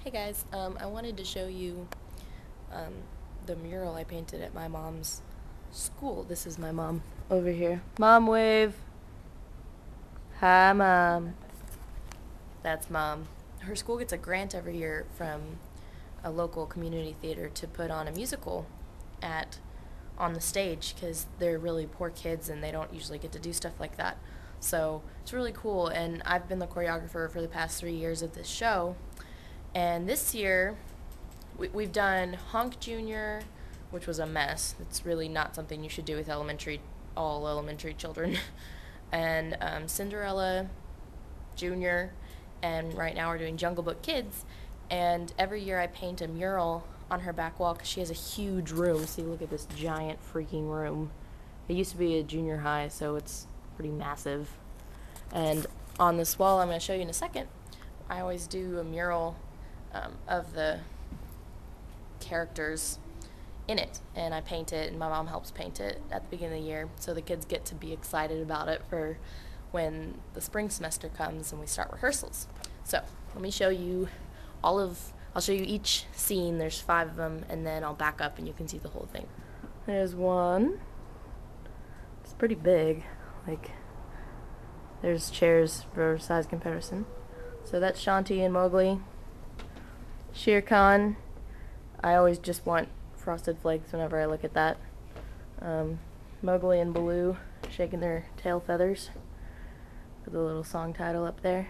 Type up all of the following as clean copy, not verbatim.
Hey guys, I wanted to show you um, the mural I painted at my mom's school. This is my mom over here. Mom wave. Hi mom. That's mom. Her school gets a grant every year from a local community theater to put on a musical on the stage because they're really poor kids and they don't usually get to do stuff like that. So it's really cool, and I've been the choreographer for the past 3 years of this show. And this year, we've done Honk Jr., which was a mess. It's really not something you should do with all elementary children. And Cinderella Jr., and right now we're doing Jungle Book Kids. And every year I paint a mural on her back wall because she has a huge room. See, look at this giant freaking room. It used to be a junior high, so it's pretty massive. And on this wall, I'm going to show you in a second, I always do a mural of the characters in it, and I paint it, and my mom helps paint it at the beginning of the year, so the kids get to be excited about it for when the spring semester comes and we start rehearsals. So let me show you I'll show you each scene. There's 5 of them, and then I'll back up and you can see the whole thing. There's one. It's pretty big. Like, there's chairs for size comparison. So that's Shanti and Mowgli. Shere Khan. I always just want frosted flakes whenever I look at that. Mowgli and Baloo shaking their tail feathers with a little song title up there.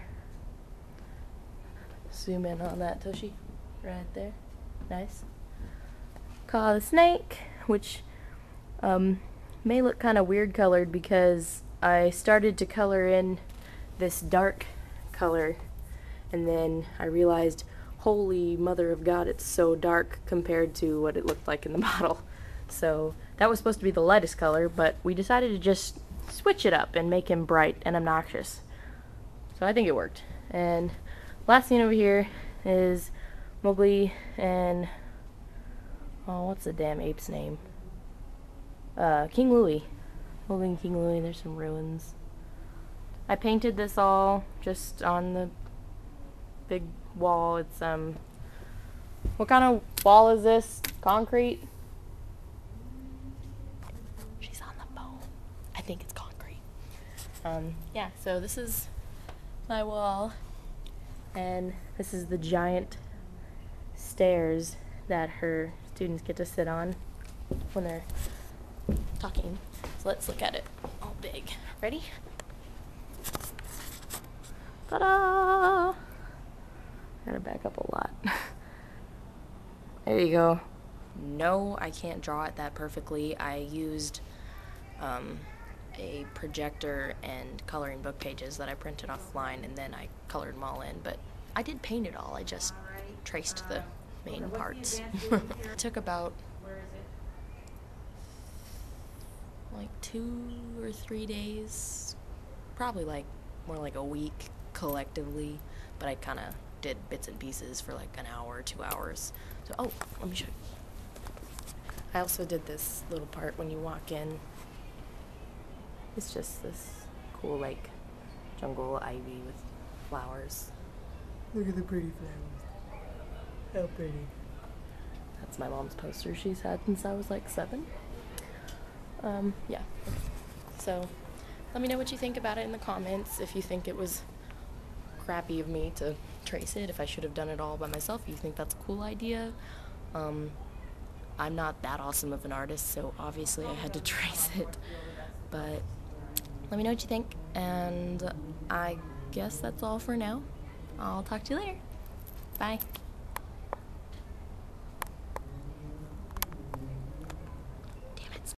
Zoom in on that, Toshi. Right there. Nice. Kaa the snake, which may look kind of weird colored because I started to color in this dark color, and then I realized, holy mother of God, it's so dark compared to what it looked like in the bottle. So that was supposed to be the lightest color, but we decided to just switch it up and make him bright and obnoxious. So I think it worked. And last scene over here is Mowgli and, oh, what's the damn ape's name? King Louie. Mowgli and King Louie. There's some ruins. I painted this all just on the big wall. It's what kind of wall is this? Concrete? She's on the phone. I think it's concrete. Yeah, so this is my wall, and this is the giant stairs that her students get to sit on when they're talking. So let's look at it all big. Ready? Ta-da! Gotta back up a lot. There you go. No, I can't draw it that perfectly. I used a projector and coloring book pages that I printed offline, and then I colored them all in, but I did paint it all. I just traced the main parts. It took about like 2 or 3 days, probably more like a week collectively, but I kind of did bits and pieces for like an hour or 2 hours. So, oh, let me show you. I also did this little part when you walk in. It's just this cool, like, jungle ivy with flowers. Look at the pretty flowers. How pretty. That's my mom's poster she's had since I was like 7. Yeah. So, let me know what you think about it in the comments. If you think it was crappy of me to trace it, if I should have done it all by myself, if you think that's a cool idea. I'm not that awesome of an artist, so obviously I had to trace it. But let me know what you think, and I guess that's all for now. I'll talk to you later. Bye.